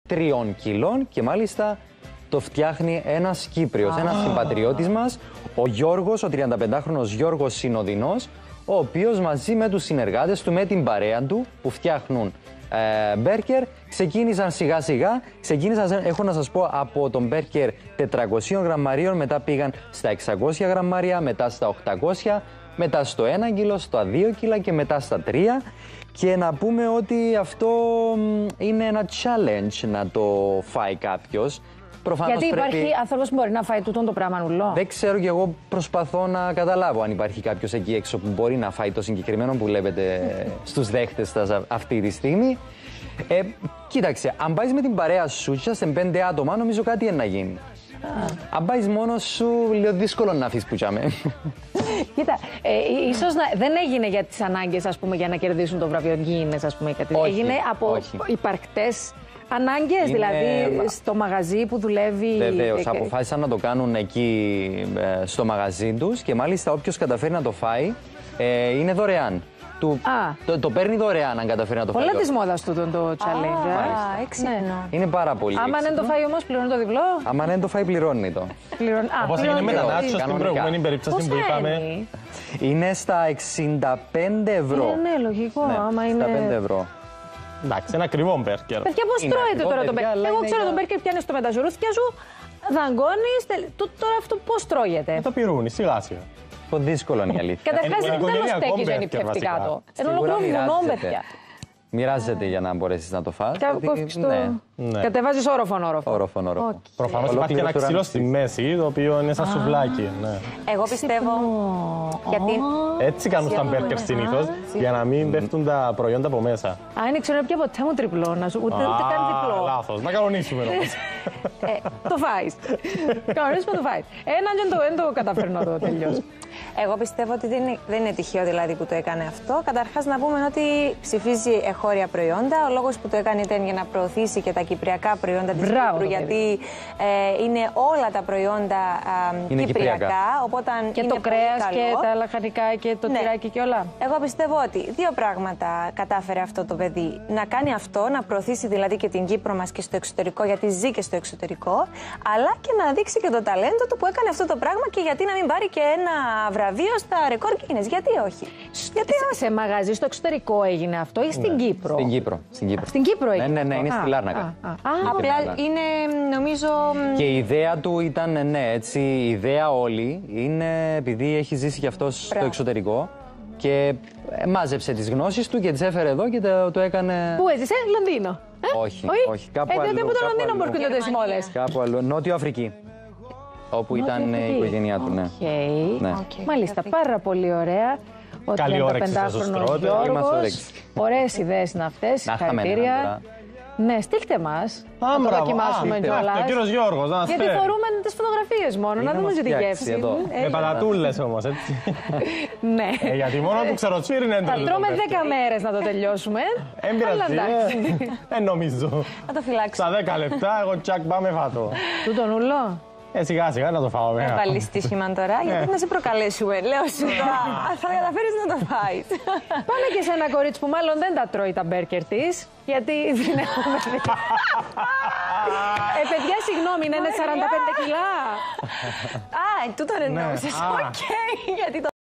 3 κιλών και μάλιστα το φτιάχνει ένας Κύπριος, ένας συμπατριώτης μας, ο Γιώργος, ο 35χρονος Γιώργος Συνοδεινός, ο οποίος μαζί με τους συνεργάτες του, με την παρέα του που φτιάχνουν μπέρκερ, ξεκίνησαν σιγά σιγά, έχω να σας πω, από τον μπέρκερ 400 γραμμαρίων, μετά πήγαν στα 600 γραμμάρια, μετά στα 800, μετά στο 1 κιλό, στα 2 κιλά και μετά στα 3. Και να πούμε ότι αυτό είναι ένα challenge να το φάει κάποιος. Προφανώς γιατί υπάρχει άνθρωπος που μπορεί να φάει τούτο το πράγμα νουλό. Δεν ξέρω, και εγώ προσπαθώ να καταλάβω αν υπάρχει κάποιος εκεί έξω που μπορεί να φάει το συγκεκριμένο που βλέπετε στους δέχτες αυτή τη στιγμή. Κοίταξε, αν πάεις με την παρέα σου και σε 5 άτομα, νομίζω κάτι είναι να γίνει. Αν πάεις μόνος σου, λίγο δύσκολο να αφήσεις που τσάμε. Κοίτα, ίσως δεν έγινε για τις ανάγκες, ας πούμε, για να κερδίσουν το βραβείο Guinness, ας πούμε, κάτι. Όχι, έγινε από υπαρκτές ανάγκες, δηλαδή στο μαγαζί που δουλεύει. Βεβαίως, αποφάσισαν να το κάνουν εκεί στο μαγαζί τους και μάλιστα όποιος καταφέρει να το φάει είναι δωρεάν. Το παίρνει δωρεάν αν καταφέρει να το φάει. Πολλά της μόδας του το challenge. Έξυπνο. Είναι πάρα πολύ. Άμα δεν το φάει όμως, πληρώνει το διπλό. Άμα δεν το φάει, πληρώνει το. Όπως έγινε με τα νάτσο στην προηγούμενη περίπτωση που είπαμε. Είναι στα 65 ευρώ. Ναι, λογικό. Άμα είναι. 65 ευρώ. Εντάξει, ένα ακριβό μπέρκερ. Παιδιά, πώς τρώετε τώρα το μπέρκερ? Εγώ ξέρω το μπέρκερ πιάνεις το μεταζουρούθια σου, δαγκώνεις. Τώρα αυτό πώς τρώγεται? Το πυρούνι, σιγά σιγά. Το δύσκολο είναι η αλήθεια. Καταρχάς, δεν θέλω στέκεις γεννηπιευτικά το. Ενώ ολοκληρώνει βουνό, παιδιά. Μοιράζεται για να μπορέσεις να το φας. Κατεβάζεις όροφον. Προφανώς υπάρχει και ένα ξύλο στη μέση, το οποίο είναι σαν σουβλάκι. Εγώ πιστεύω. Γιατί. Έτσι κάνουν τα μπέρκερ συνήθως, για να μην πέφτουν τα προϊόντα από μέσα. Είναι ξέρω πια ποτέ μου τριπλό, ούτε καν διπλό. Λάθος, να κανονίσουμε όμως. Το φάεις. Κανονίσουμε το φάεις. Έναν και δεν το καταφέρνω το τελειώσει. Εγώ πιστεύω ότι δεν είναι τυχαίο δηλαδή που το έκανε αυτό. Καταρχάς να πούμε ότι ψηφίζει εγχώρια προϊόντα. Ο λόγος που το έκανε ήταν για να προωθήσει και τα κυπριακά προϊόντα της Κύπρου, γιατί είναι όλα τα προϊόντα κυπριακά. Οπότε και το κρέας και τα λαχανικά και το τυράκι και όλα. Εγώ πιστεύω ότι 2 πράγματα κατάφερε αυτό το παιδί. Να κάνει αυτό, να προωθήσει δηλαδή και την Κύπρο μας και στο εξωτερικό, γιατί ζει και στο εξωτερικό, αλλά και να δείξει και το ταλέντο του που έκανε αυτό το πράγμα, και γιατί να μην πάρει και ένα βραβείο στα ρεκόρ Guinness. Γιατί όχι? Γιατί σε μαγαζί στο εξωτερικό έγινε αυτό ή στην Κύπρο? Στην Κύπρο έγινε. Ναι, είναι στη Λάρνακα. Απλά είναι, νομίζω. Και η ιδέα του ήταν, έτσι, η ιδέα όλη είναι επειδή έχει ζήσει κι αυτός στο εξωτερικό και μάζεψε τις γνώσεις του και τις έφερε εδώ και το έκανε. Πού έζησε? Λονδίνο. Όχι, κάπου αλλού. Δεν από το Λονδίνο μπορούν τις μόδες. Κάπου αλλού. Νότιο Αφρική. Όπου ήταν η οικογένειά του, ναι. Μάλιστα, πάρα πολύ ωραία. Καλή όρεξη σας τους τρώτε. Ωραίες ιδέες είναι αυτές, συγχαρητήρια. Ναι, στείλτε μας, να το δοκιμάσουμε κιόλας. Ο κύριος Γιώργος, να γιατί θεωρούμε τις φωτογραφίες μόνο, να δούμε τη γεύση. Με πατατούλες όμως, έτσι. Ναι. Γιατί μόνο του ξεροτσίρι είναι έντονο. Θα τρώμε 10 μέρες να το τελειώσουμε. Εμπειράζει, νομίζω. Θα το φυλάξω. Στα 10 λεπτά, εγώ τσακ πάμε φάτο. Τούτο νουλό. Σιγά σιγά να το φάω. Δεν βάλεις στοίχημα τώρα, γιατί να σε προκαλέσουμε. Λέω σου, θα καταφέρεις να το φάεις. Πάμε και σε ένα κορίτσι που μάλλον δεν τα τρώει τα μπέρκερ της, γιατί δεν έχουμε δει. Παιδιά, συγγνώμη, είναι 45 κιλά. Τούτο εννοούσες. Οκ, γιατί το